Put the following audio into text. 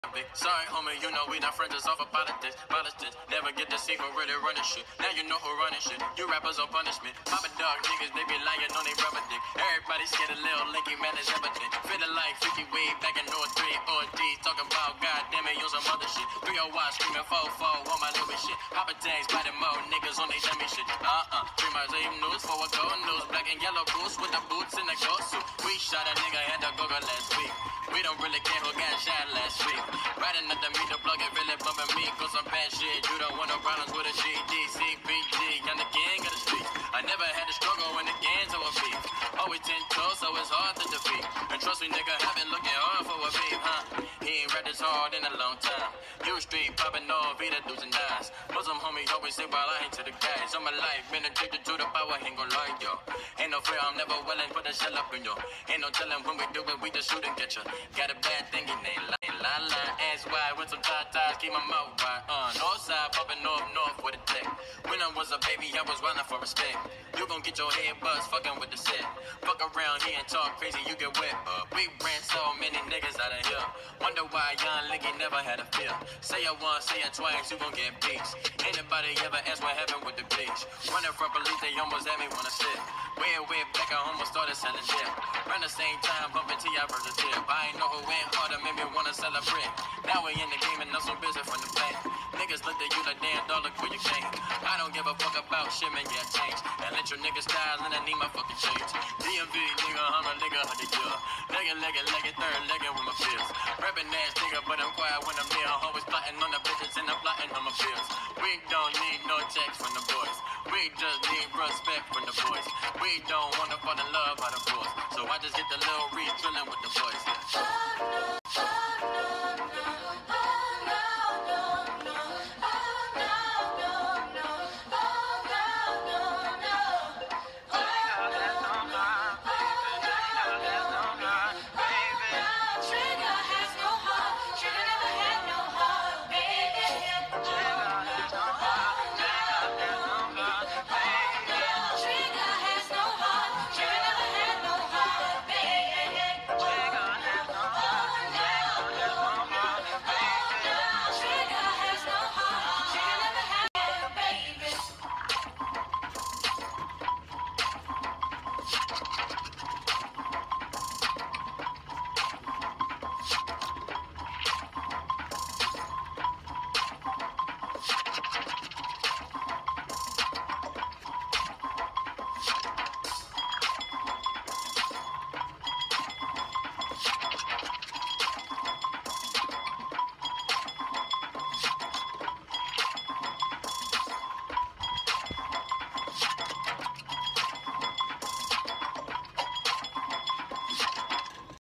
Sorry, homie, you know we not friends, it's off of politics. Politics, never get to see who really running shit. Now you know who running shit. You rappers on punishment. Papa dog niggas, they be lying on they rubber dick. Everybody scared a little linky man is evident. Feeling like 50 way back in North 3 ODs. Talking about goddamn it, use some other shit. 3 watch screaming 4-4 on my little shit. Papa tags, biting more niggas on they dummy shit. 3 miles even news for a gold news. Black and yellow boots with the boots in the ghost suit. We shot a nigga at the Google last week. We don't really care who got shot last week. Riding up the meter plug and really bumping me. Cause some bad shit. You don't want no problems with a GD, CPG. I'm the king of the streets. I never had to struggle when the gangs over beef. Always 10 toes, so it's hard to defeat. And trust me, nigga, I've been looking hard for a beef, huh? He ain't rapped this hard in a long time. You street popping off, Vita dudes and eyes. Muslim homies always say while I ain't to the guys. All my life been addicted to the power, ain't gon' lie, yo. Ain't no fear, I'm never willing, put the shell up in yo. Ain't no telling when we do it, we just shoot and get ya. Got a bad thing, it ain't lying, line, ass wide with some ties, keep my mouth wide. North side, popping north with a tech. When I was a baby, I was running for respect. You gon' get your head buzzed, fucking with the set. Fuck around here and talk crazy, you get wet. We ran so many niggas out of here. Wonder why young Licky never had a fear. Say it once, say it twice, you gon' get beats. Anybody ever ask what happened with the bleach? Running from police, they almost had me wanna sit. Way back, I almost started selling shit. Around the same time, bumping T.I. versus tip. I ain't know who went harder, made me wanna celebrate. Now we in the game and I'm so busy from the bank. Niggas look at you like damn dog, look where you came. I don't give a fuck about shit, man, yeah, change. And let your niggas style and I need my fucking change. DMV, nigga, I'm a nigga of the year. Legged, third legged with my fears. Rapping ass nigga, but I'm quiet when I'm near. Always plotting on the bitches and I'm plotting on my fears. We don't need no checks from the boys. We just need respect from the boys. We don't wanna fall in love by the boys. So I just get the little re-drilling with the boys, yeah.